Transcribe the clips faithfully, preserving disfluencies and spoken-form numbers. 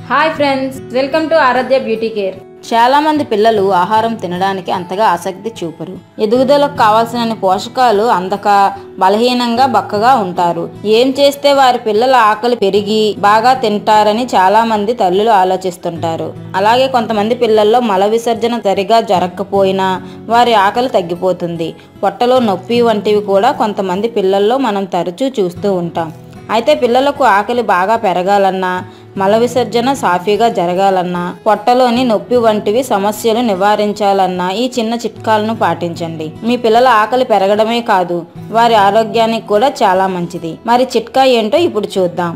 Hi friends, welcome to Aaradhya beauty care. చాలా మంది పిల్లలు ఆహారం తినడానికి అంతగా ఆసక్తి చూపరు. ఎదుగుదలకు కావాల్సిన పోషకాలు అందక బలహీనంగా బక్కగా ఉంటారు. ఏం చేస్తే వారి పిల్లల ఆకలి పెరిగి బాగా తింటారని చాలా మంది తల్లులు ఆలోచిస్తుంటారు. అలాగే కొంతమంది పిల్లల్లో మల విసర్జన సరిగా జరగకపోయినా వారి ఆకలి తగ్గిపోతుంది. పొట్టలో నొప్పి వంటివి కూడా కొంతమంది పిల్లల్లో మనం తరచూ చూస్తూ ఉంటాం. అయితే పిల్లలకు ఆకలి బాగా పెరగాలన్నా, మల విసర్జన సాఫీగా జరగాలన్నా, పొట్టలోని నొప్పి వంటివి సమస్యలు నివారించాలన్నా ఈ చిన్న చిట్కాలను పాటించండి. మీ పిల్లల ఆకలి పెరగడమే కాదు, వారి ఆరోగ్యానికి కూడా చాలా మంచిది. మరి చిట్కా ఏంటో ఇప్పుడు చూద్దాం.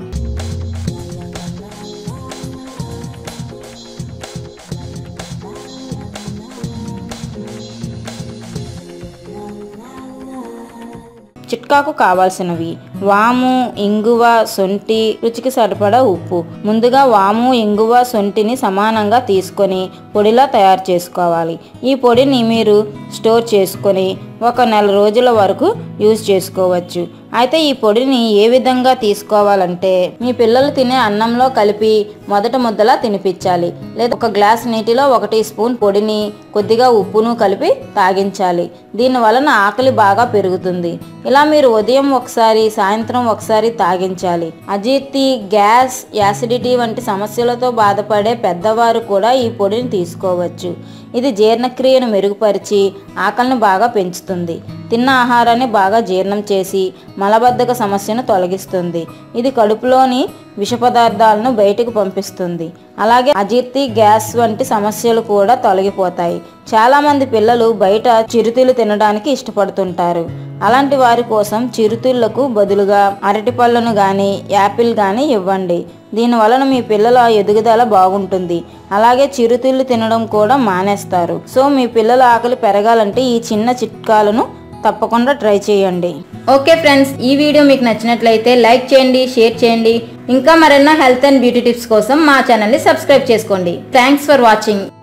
చిట్కాకు కావాల్సినవి: వాము, ఇంగువ, సొంటి, రుచికి సరిపడా ఉప్పు. ముందుగా వాము, ఇంగువ, సొంటిని సమానంగా తీసుకొని పొడిలా తయారు చేసుకోవాలి. ఈ పొడిని మీరు స్టోర్ చేసుకొని ఒక నెల రోజుల వరకు యూజ్ చేసుకోవచ్చు. అయితే ఈ పొడిని ఏ విధంగా తీసుకోవాలంటే, మీ పిల్లలు తినే అన్నంలో కలిపి మొదట ముద్దలా తినిపించాలి. లేదా ఒక గ్లాస్ నీటిలో ఒక టీ స్పూన్ పొడిని కొద్దిగా ఉప్పును కలిపి తాగించాలి. దీని వలన ఆకలి బాగా పెరుగుతుంది. ఇలా మీరు ఉదయం ఒకసారి, సాయంత్రం ఒకసారి తాగించాలి. అజీర్తి, గ్యాస్, యాసిడిటీ వంటి సమస్యలతో బాధపడే పెద్దవారు కూడా ఈ పొడిని తీసుకోవచ్చు. ఇది జీర్ణక్రియను మెరుగుపరిచి ఆకలిని బాగా పెంచుతుంది. తిన్న ఆహారాన్ని బాగా జీర్ణం చేసి మలబద్ధక సమస్యను తొలగిస్తుంది. ఇది కడుపులోని విష పదార్థాలను బయటకు పంపిస్తుంది. అలాగే అజీర్తి, గ్యాస్ వంటి సమస్యలు కూడా తొలగిపోతాయి. చాలామంది పిల్లలు బయట చిరుతిళ్ళు తినడానికి ఇష్టపడుతుంటారు. అలాంటి వారి కోసం చిరుతిళ్లకు బదులుగా అరటి పళ్ళను కానీ, యాపిల్ కానీ ఇవ్వండి. దీని వలన మీ పిల్లల ఎదుగుదల బాగుంటుంది. అలాగే చిరుతిళ్ళు తినడం కూడా మానేస్తారు. సో మీ పిల్లల ఆకలి పెరగాలంటే ఈ చిన్న చిట్కాలను తప్పకుండా ట్రై చేయండి. ఓకే ఫ్రెండ్స్, ఈ వీడియో మీకు నచ్చినట్లయితే లైక్ చేయండి, షేర్ చేయండి. ఇంకా మరెన్నో హెల్త్ అండ్ బ్యూటీ టిప్స్ కోసం మా ఛానల్ని సబ్స్క్రైబ్ చేసుకోండి. Thanks for watching.